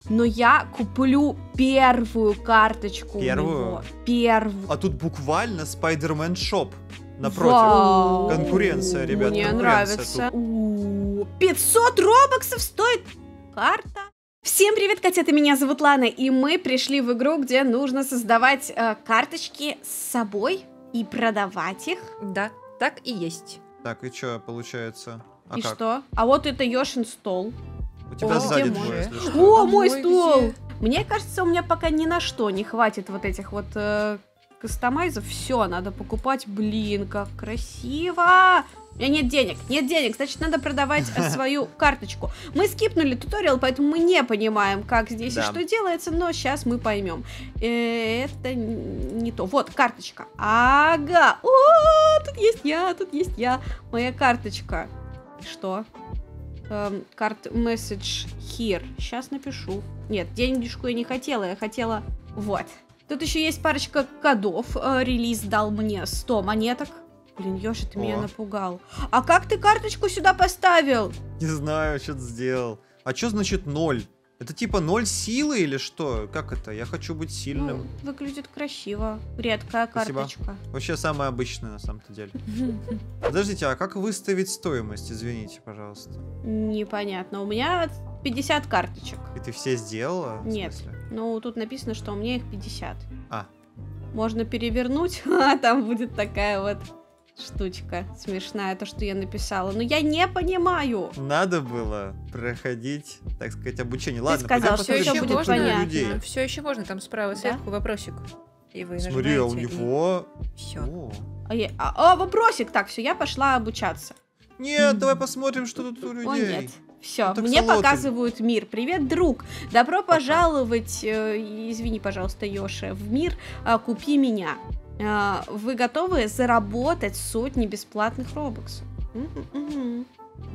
Но я куплю первую карточку. Первую? Первую. А тут буквально Spider-Man Shop напротив. Вау. Конкуренция, ребят, Мне конкуренция нравится. тут. 500 робоксов стоит карта. Всем привет, котята, меня зовут Лана, и мы пришли в игру, где нужно создавать карточки с собой и продавать их. Да, так и есть. Так, и что получается? А И как? что? А вот это Ёшин стол. У тебя О, сзади где твой, мой? если что. О, мой мой стол! где? Мне кажется, у меня пока ни на что не хватит вот этих вот кастомайзов. Все, надо покупать. Блин, как красиво! У меня нет денег, значит, надо продавать свою карточку. Мы скипнули туториал, поэтому мы не понимаем, как здесь и Да. что делается, но сейчас мы поймем. Это не то. Вот, карточка. Ага! О, тут есть я. Моя карточка. Что? Карт message here. Сейчас напишу. Нет, денежку я не хотела, я хотела... Вот. Тут еще есть парочка кодов. Релиз дал мне 100 монеток. Блин, Ёша, ты меня О. напугал. А как ты карточку сюда поставил? Не знаю, что ты сделал. А что значит 0? Это типа 0 силы или что? Как это? Я хочу быть сильным. Ну, выглядит красиво. Редкая Спасибо. карточка. Вообще самое обычное на самом-то деле. Подождите, а как выставить стоимость? Извините, пожалуйста. Непонятно. У меня 50 карточек. И ты все сделала? В Нет. смысле? Ну, тут написано, что у меня их 50. А, Можно перевернуть, а там будет такая вот штучка смешная, то, что я написала. Но я не понимаю. надо было проходить, так сказать, обучение. Ладно, сказал, пойдем всё посмотрим, еще что будет тут у понятно. людей. Все еще можно, там справа Да? сверху вопросик. И вы Смотри, а у нажимаете, и него... всё. О. Вопросик. Так, все, я пошла обучаться. Нет, давай посмотрим, что тут у людей. О, нет. Все, Ну, так мне салоты. показывают мир. Привет, друг. Добро пожаловать, извини, пожалуйста, Ёша, в мир «Купи меня». Вы готовы заработать сотни бесплатных робоксов? Мгм.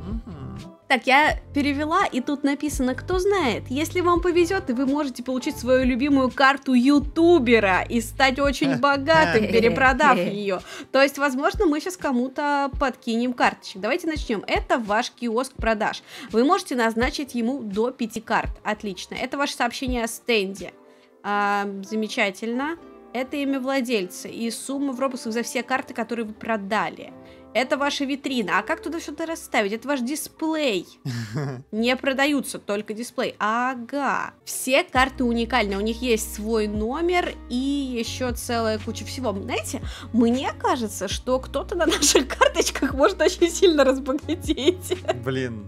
Так, я перевела, и тут написано, кто знает, если вам повезет, и вы можете получить свою любимую карту ютубера и стать очень богатым, перепродав ее. То есть, возможно, мы сейчас кому-то подкинем карточек. Давайте начнем. Это ваш киоск продаж. Вы можете назначить ему до 5 карт. Отлично. Это ваше сообщение о стенде. Замечательно. Это имя владельца и сумма в робоксах за все карты, которые вы продали. Это ваша витрина. А как туда что-то расставить? Это ваш дисплей. Не продаются, только дисплей. Ага. Все карты уникальны. У них есть свой номер и еще целая куча всего. Знаете, мне кажется, что кто-то на наших карточках может очень сильно разбогатеть. Блин.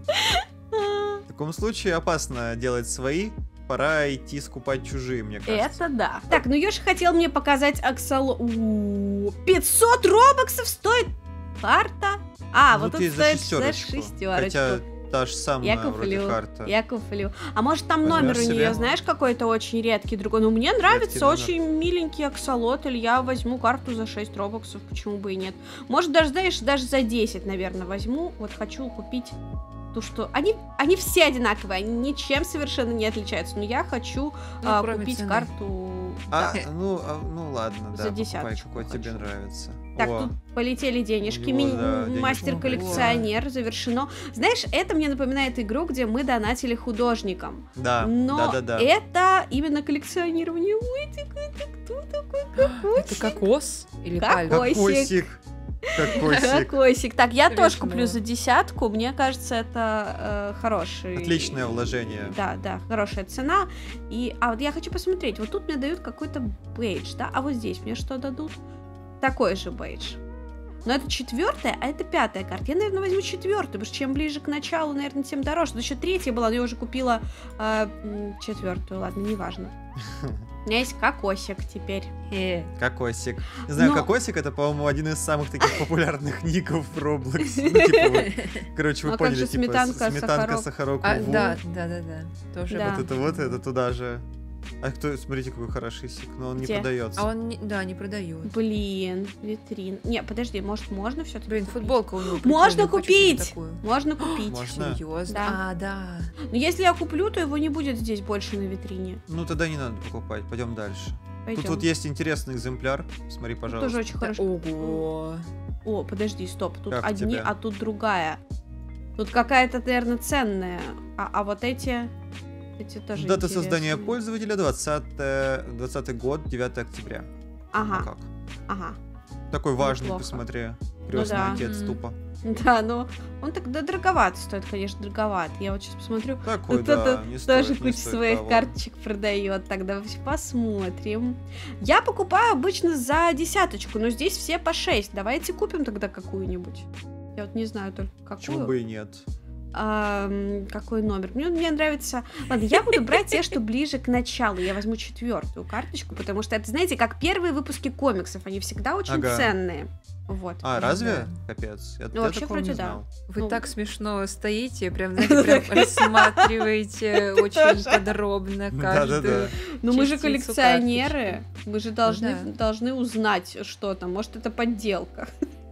В таком случае опасно делать свои. Пора идти скупать чужие, мне кажется. Это да. Так, ну Ёша хотел мне показать Аксало... 500 робоксов стоит карта. Ну, вот ты тут за стоит шестерочку. шестерочку. Хотя та же самая Я вроде куплю, карта. я куплю. А может там Возьмешь номер у себе? нее, знаешь, какой-то очень редкий другой. Ну, мне нравится номер. очень миленький аксолотль. Я возьму карту за 6 робоксов, почему бы и нет. Может, даже, знаешь, даже за 10, наверное, возьму. Вот хочу купить ту, что... Они все одинаковые, они ничем совершенно не отличаются. Но я хочу кроме купить цены. карту... А, да. ну ладно, За да, покупай, десяточку какой тебе хочу. нравится. Так, О, тут полетели денежки. У него, да, денежки Мастер-коллекционер завершено. Знаешь, это мне напоминает игру, где мы донатили художникам. да, Но да. это именно коллекционирование. Ой, это кто такой Это кокосик? кокос или пальма? Кокосик. Кокосик. Кокосик. Так, я тоже Смешно. куплю за 10. Мне кажется, это хороший... Отличное вложение. Да, хорошая цена. Вот я хочу посмотреть. Вот тут мне дают какой-то бейдж, да? А вот здесь мне что дадут? Такой же бейдж. Но это 4-я, а это 5-я карта. Я, наверное, возьму 4-ю, потому что чем ближе к началу, наверное, тем дороже. Тут еще 3-я была, но я уже купила 4-ю. Ладно, неважно. У меня есть кокосик теперь. Кокосик. Не знаю, Но- Кокосик это, по-моему, один из самых таких популярных ников в Roblox. Ну, типа, короче, Ну, вы а как поняли, же типа, сметанка, сметанка, сахарок? сахарок, А, ву. да. Тоже. Да. Вот это туда же. А кто, смотрите, какой хорошийсик, но он не Где? продается. А он, не продает. Блин, витрин. Не, подожди, может, можно все-таки? Блин, футболка у него Можно прикольная, хочешь купить! себе такую? Можно купить. Можно? Серьезно? Да. Да. Но если я куплю, то его не будет здесь больше на витрине. Ну, тогда не надо покупать, пойдем дальше. Пойдем. Тут вот есть интересный экземпляр, смотри, пожалуйста. Тоже очень хорошо. Ого. О, подожди, стоп. Тут Как одни, тебе? а тут другая. Тут какая-то, наверное, ценная. А вот эти... Эти тоже Дата интересные. создания пользователя 20 год, 9 октября. Ну Ага, как? ага. Такой важный, Неплохо. посмотри. Крестный да. отец Мгм. тупо. Да, но он тогда дороговато стоит, конечно, дороговато. Я вот сейчас посмотрю. Такой, Вот да, это не стоит, тоже не кучу стоит своих того. карточек продает. Тогда посмотрим. Я покупаю обычно за 10, но здесь все по 6. Давайте купим тогда какую-нибудь. Я вот не знаю только Почему какую. бы и нет? Какой номер? Мне нравится... Ладно, я буду брать те, что ближе к началу. Я возьму 4-ю карточку, потому что это, знаете, как первые выпуски комиксов. Они всегда очень Ага. ценные. Вот. А, Да. разве? Капец. Я вообще такого вроде не да. знал. Вы Ну. так смешно стоите, прям, знаете, прям рассматриваете очень тоже. подробно каждую. Да-да-да. Ну мы же частицу коллекционеры. Мы же да. должны узнать, что там. Может, это подделка.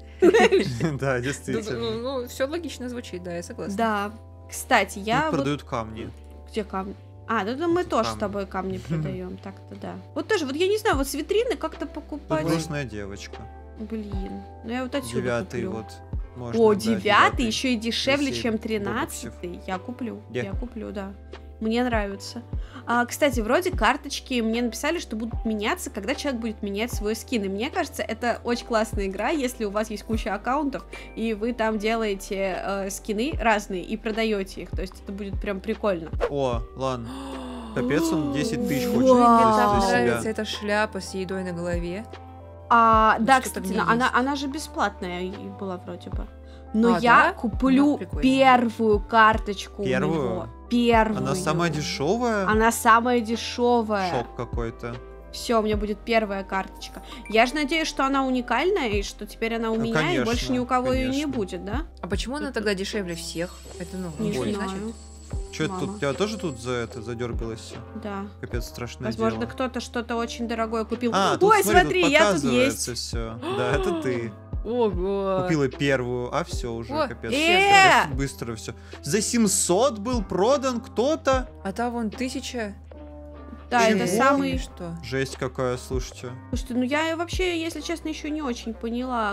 Да, Ну, действительно. все логично звучит, да, я согласна. Да. Кстати, я Тут вот... продают камни. Где камни? А, ну мы тоже с камни. тобой камни продаем, так-то да. Вот тоже, вот я не знаю, вот с витрины как-то Тут покупать. грустная девочка. Блин, ну я вот отсюда 9 куплю. вот. Можно О, брать 9 9-й. еще и дешевле, Если чем бобоксев. 13. Я куплю. Где? Я куплю, да. Мне нравится. Кстати, вроде карточки мне написали, что будут меняться, когда человек будет менять свой скин. И мне кажется, это очень классная игра, если у вас есть куча аккаунтов, и вы там делаете скины разные и продаете их. То есть это будет прям прикольно. О, ладно. Капец, он 10 тысяч хочет Вау. Мне за так себя. нравится эта шляпа с едой на голове. Да, что-то кстати, где она, есть. она же бесплатная и была вроде бы. Но А, я да? куплю Ну, прикольно. первую карточку у Первую? него. Первую. Она самая дешевая? Она самая дешевая. Шок какой-то. Все, у меня будет первая карточка. Я же надеюсь, что она уникальная, и что теперь она у Ну, меня, и конечно, больше ни у кого ее не конечно. будет, да? А почему она тогда дешевле всех? Это, ну, Не ничего не знаю. значит. Че это Мама. тут? Я тоже тут за это задергалась? Да. Капец, страшное Возможно, дело. кто-то что-то очень дорогое купил. А, тут, Ой, смотри, тут я тут показывается есть. все. Да, это ты. Ого! Купила первую, а все уже, О, капец. э! Быстро все. За 700 был продан кто-то. А там вон 1000. Да, Чего? это самый... Или что? Жесть какая, слушайте. Слушайте, ну я вообще, если честно, еще не очень поняла,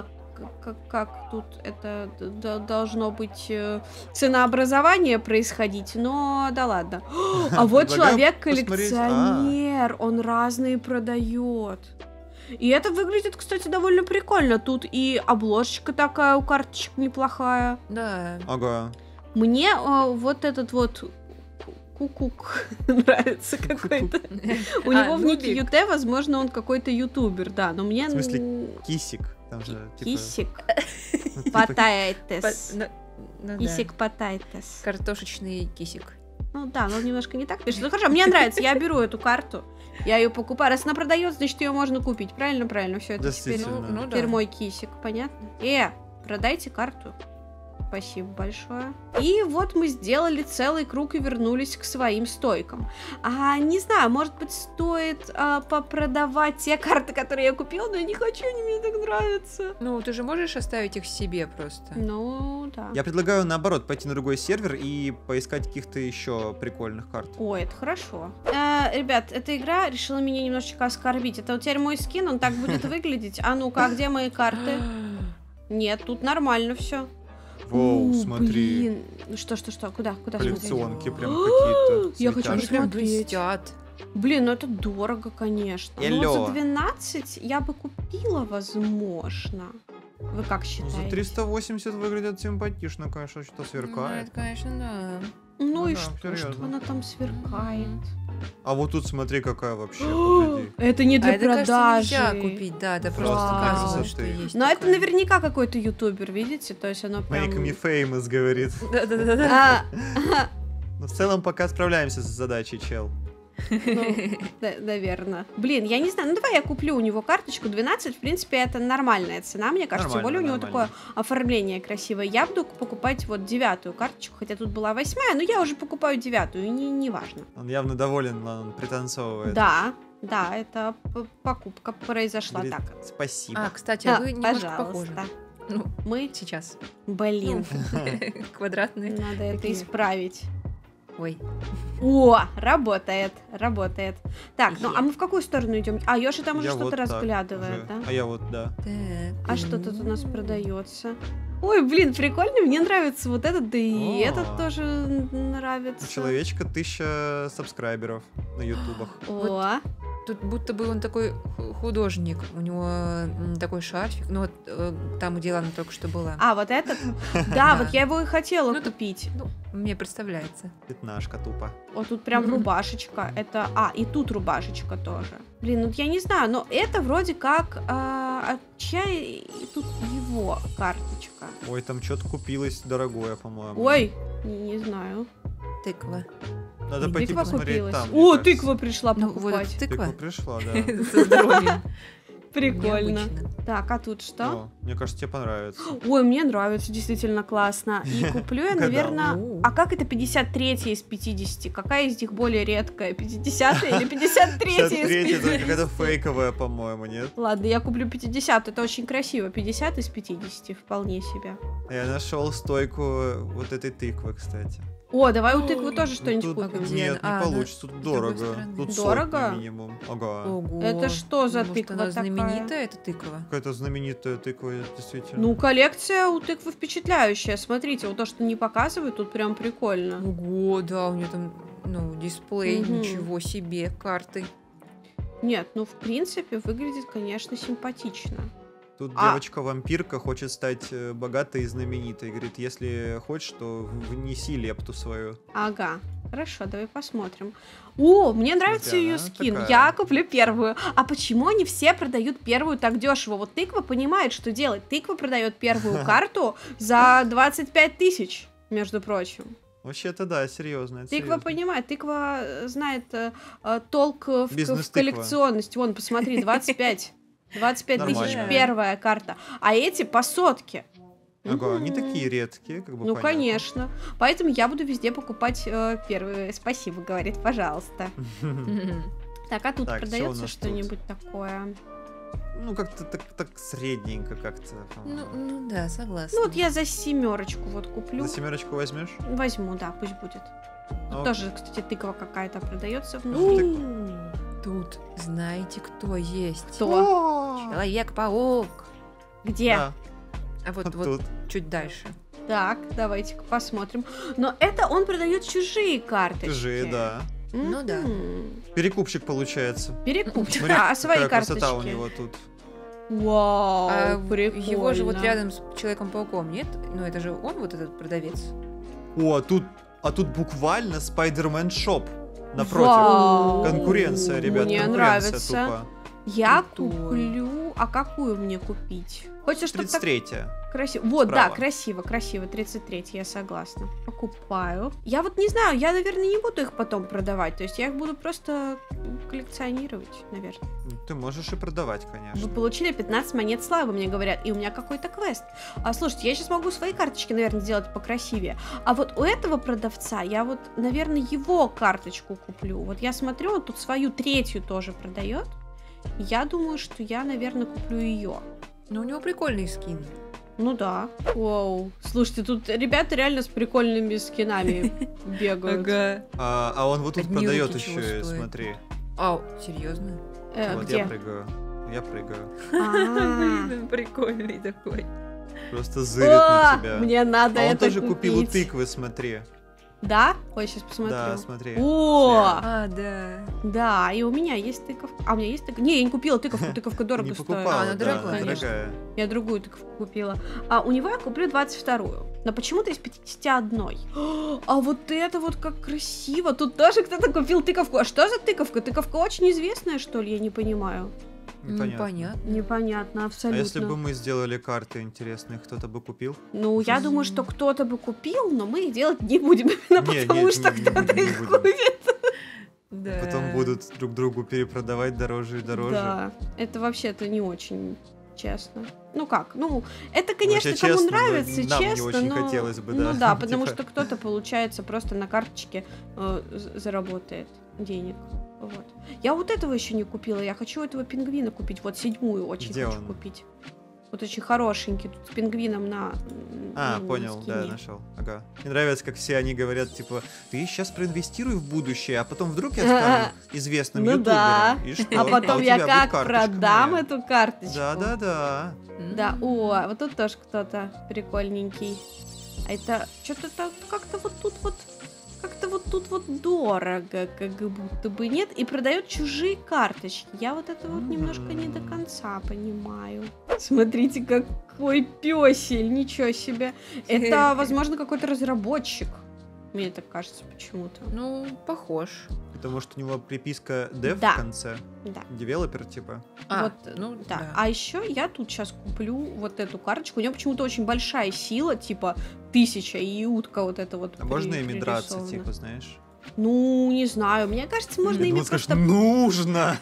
как тут это должно быть ценообразование происходить, но да ладно. А вот Предлагаю человек посмотреть. коллекционер, он разные продает. И это выглядит, кстати, довольно прикольно. Тут и обложечка такая у карточек неплохая. Да. Ага. Мне вот этот вот кукук нравится какой-то. У него в нике Нубик. ЮТ, возможно, он какой-то ютубер, да, но мне... В смысле, Кисик. Там же, типа... Кисик ну, типа, Патайтес. Ну да. Кисик Патайтес. Картошечный кисик. Ну да, но он немножко не так пишет. Ну хорошо, мне нравится, я беру эту карту. Я ее покупаю. Раз она продается, значит, ее можно купить. Правильно, правильно. Все это теперь, Действительно. Ну теперь да. мой кисик, понятно? Продайте карту. Спасибо большое. И вот мы сделали целый круг и вернулись к своим стойкам. Не знаю, может быть, стоит попродавать те карты, которые я купила, но я не хочу, они мне так нравятся. Ну, ты же можешь оставить их себе просто. Ну, да. Я предлагаю, наоборот, пойти на другой сервер и поискать каких-то еще прикольных карт. Ой, это хорошо. Ребят, эта игра решила меня немножечко оскорбить. Это вот теперь мой скин, он так будет выглядеть. А ну-ка, а где мои карты? Нет, тут нормально все. Воу, смотри. Блин. Что? Куда смотреть? Коллекционки прям какие-то. Я хочу Они цветяшки. прям посмотреть. блестят. Блин, ну это дорого, конечно. Но Элло. за 12 я бы купила, возможно. Вы как Ну, считаете? за 380 выглядит симпатично, конечно, что-то Ну, сверкает. это, конечно, да. Ну Ну и да, что серьезно. она там сверкает? А вот тут смотри, какая вообще, погляди. Это не для А это, кажется, продажи. нельзя купить, да, это просто Вау. показывает, что Красоты. есть. Но это такое. наверняка какой-то ютубер, видите? То есть оно прям... Make me famous, говорит. Да-да-да. Но в целом пока справляемся с задачей, чел. Наверное. Блин, я не знаю. Ну, давай я куплю у него карточку 12. В принципе, это нормальная цена, мне кажется. Тем более у него Нормально. такое оформление красивое. Я буду покупать вот 9-ю карточку, хотя тут была 8-я, но я уже покупаю 9-ю, и не важно. Он явно доволен, он пританцовывает. Да, это покупка произошла Говорит, так. спасибо. А, кстати, вы немножко похожи. Пожалуйста. Ну, Мы, сейчас. блин, Квадратные. надо это такие. исправить. Ой. О, работает. Так, ну а мы в какую сторону идем? А, Ёша там уже Я что-то вот так разглядывает, уже. да? А я вот, да. Так. А что тут у нас продается? Ой, блин, прикольно, мне нравится вот этот, да и О. этот тоже У нравится. человечка 1000 сабскрайберов на ютубах. О, Тут будто бы он такой художник. У него такой шарфик. Ну вот там, где Лана только что была. а вот этот? Да, Да. вот я его и хотела Ну, купить. Ну, мне представляется. Пятнашка тупо. Вот тут прям рубашечка. Это, и тут рубашечка тоже. Блин, ну я не знаю, но это вроде как чья и тут его карточка. Ой, там что-то купилось дорогое, по-моему. Ой, не знаю. Тыква. Надо и пойти Тыква посмотреть купилась. там. мне О, кажется. тыква пришла Ну, вот покупать. эта Тыква тыква. пришла, да. Со здоровьем. Прикольно. Необычно. Так, а тут что? О, мне кажется, тебе понравится. Ой, мне нравится, действительно классно. И куплю я, Когда? наверное... О. А как это 53 из 50? Какая из них более редкая? 50 или 53 из 53 это 50? какая-то фейковая, по-моему, нет? Ладно, я куплю 50, это очень красиво. 50 из 50, вполне себе. Я нашел стойку вот этой тыквы, кстати. О, давай у тыквы тоже Ну, что-нибудь тут купим. где? Нет, А, не да, получится, тут с другой дорого. стороны. Тут Дорого? сотня минимум. Ага. Ого. Это что за Может, тыква она такая? знаменитая, эта тыква? Какая-то знаменитая тыква, действительно. Ну, коллекция у тыквы впечатляющая. Смотрите, вот то, что не показывают, тут прям прикольно. Ого, да, у нее там, дисплей, Мгм. ничего себе, карты. Нет, ну, в принципе, выглядит, конечно, симпатично. Тут А- девочка-вампирка хочет стать богатой и знаменитой. Говорит, если хочешь, то внеси лепту свою. Ага. Хорошо, давай посмотрим. О, мне нравится Смотри, ее она скин. такая. Я куплю первую. А почему они все продают первую так дешево? Вот тыква понимает, что делать. Тыква продает первую карту за 25 тысяч, между прочим. Вообще-то да, серьезно. это Тыква серьезно. понимает, тыква знает толк в Бизнес-тыква. коллекционности. Вон, посмотри, 25. 25 тысяч Нормально. первая карта. А эти по сотке. Ага, они Мгм. такие редкие, как бы Ну, понятно. конечно. Поэтому я буду везде покупать первые. Спасибо, говорит, пожалуйста. Так, а тут Так, всё у продается нас что-нибудь такое? Ну, как-то так средненько как-то. по-моему. Ну да, согласна. Ну, вот я за 7 вот куплю. За 7 возьмешь? Возьму, да, пусть будет. Тут Ну, тоже, кстати, тыква какая-то продается Ну, внутри. Тут знаете, кто есть? Кто? Человек-паук. Где? Да, А вот тут. чуть дальше. Так, давайте-ка посмотрим. Но это он продает чужие карточки. Чужие, да. Ну да. Мгм. Перекупщик получается. Перекупчик. Смотри, А свои какая красота у карточки? него тут. Вау, Его же вот прикольно. рядом с Человеком-пауком, нет? Ну это же он, вот этот продавец. О, а тут буквально Spider-Man Shop напротив. Вау. Конкуренция, ребят, Мне конкуренция нравится. тупо. Я Крутой. куплю... А какую мне купить? Хочется, чтобы так 33-я. красиво. Вот, Справа. да, красиво, красиво. 33, я согласна. Покупаю. Я вот не знаю, я, наверное, не буду их потом продавать. То есть я их буду просто коллекционировать, наверное. Ты можешь и продавать, Вы конечно. получили 15 монет славы, мне говорят, и у меня какой-то квест. А слушайте, я сейчас могу свои карточки, наверное, сделать покрасивее. А вот у этого продавца я вот, наверное, его карточку куплю. Вот я смотрю, он тут свою третью тоже продает. Я думаю, что я, наверное, куплю ее. Ну у него прикольный скин. Ну да. Вау. Слушайте, тут ребята реально с прикольными скинами бегают. А он вот тут Одни продает руки чего еще, стоят. смотри. А, серьезно? Вот Где? я прыгаю. Я прыгаю. А. Прикольный такой. Просто зырит на О, тебя. мне надо А он это тоже купил у купить. тыквы, смотри. Да? Ой, сейчас посмотрю. Да, смотри. О, А, да. да, и у меня есть тыковка. А, у меня есть тыковка. Не, я не купила тыковку, тыковка дорого Не стоит. покупала, она да, дорогая, она конечно. дорогая. Я другую тыковку купила. А у него я куплю 22-ю. Но почему-то из 51. А вот это вот как красиво. Тут тоже кто-то купил тыковку. А что за тыковка? Тыковка очень известная, что ли? Я не понимаю. Непонятно. Понятно. Непонятно, А абсолютно. если бы мы сделали карты интересные, кто-то бы купил? Ну, я думаю, что кто-то бы купил, но мы их делать не будем, именно Не, потому не, что не кто-то будем, не их будем. купит. Да. Потом будут друг другу перепродавать дороже и дороже. Да, это вообще-то не очень честно. Ну как? Ну, это, конечно, вообще кому честно, но нравится, нам не честно, очень но... хотелось бы, Ну да. да, потому Типа. что кто-то, получается, просто на карточке заработает денег. Вот. Я вот этого еще не купила. Я хочу этого пингвина купить. Вот 7-ю очень Где хочу он? купить. Вот очень хорошенький, тут с пингвином на Понял, да, скине. нашел. Ага. Мне нравится, как все они говорят, типа, ты сейчас проинвестируй в будущее, а потом вдруг я стану известным Ну да. ютубером. И что? А потом у я тебя будет как карточка продам моя. эту карточку. Да. Да, о, вот тут тоже кто-то прикольненький. А это что-то как-то вот тут вот, как-то вот тут вот дорого, как будто бы нет. И продает чужие карточки. Я вот это вот немножко не до конца понимаю. Смотрите, какой пёсель, ничего себе. Это, возможно, какой-то разработчик. Мне так кажется почему-то. Ну, похож. Потому что у него приписка dev Да. в конце. Да. Девелопер, типа. Вот, ну Да. да. А еще я тут сейчас куплю вот эту карточку. У нее почему-то очень большая сила, типа 1000, и утка вот эта вот. А можно ими драться, пририсована. типа, знаешь? Ну, не знаю. Мне кажется, можно Я ими думал, скажешь, просто... нужно!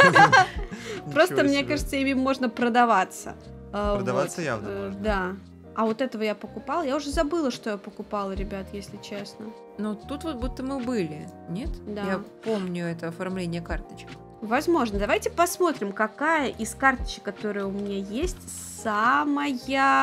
Просто, Ничего мне себе. кажется, ими можно продаваться. Продаваться Вот, явно можно. Да. А вот этого я покупала. Я уже забыла, что я покупала, ребят, если честно. Ну, тут вот будто мы были, нет? Да. Я помню это оформление карточек. Возможно. Давайте посмотрим, какая из карточек, которые у меня есть, самая...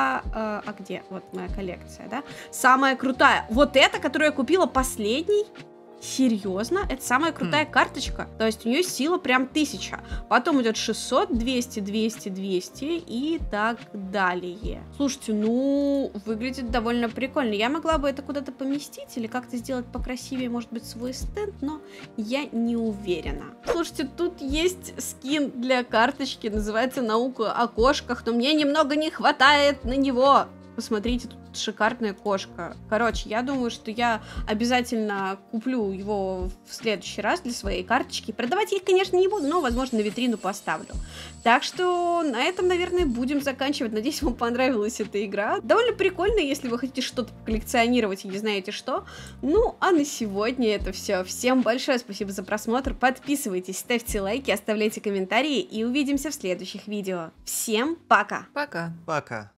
А где? Вот моя коллекция, да? Самая крутая. Вот эта, которую я купила последней. Серьезно? Это самая крутая карточка. То есть у нее сила прям 1000. Потом идет 600, 200, 200, 200 и так далее. Слушайте, ну, выглядит довольно прикольно. Я могла бы это куда-то поместить или как-то сделать покрасивее, может быть, свой стенд, но я не уверена. Слушайте, тут есть скин для карточки, называется «Наука о кошках», но мне немного не хватает на него. Посмотрите, тут шикарная кошка. Короче, я думаю, что я обязательно куплю его в следующий раз для своей карточки. Продавать я их, конечно, не буду, но, возможно, на витрину поставлю. Так что на этом, наверное, будем заканчивать. Надеюсь, вам понравилась эта игра. Довольно прикольно, если вы хотите что-то коллекционировать и не знаете что. Ну, а на сегодня это все. Всем большое спасибо за просмотр. Подписывайтесь, ставьте лайки, оставляйте комментарии и увидимся в следующих видео. Всем пока! Пока. Пока.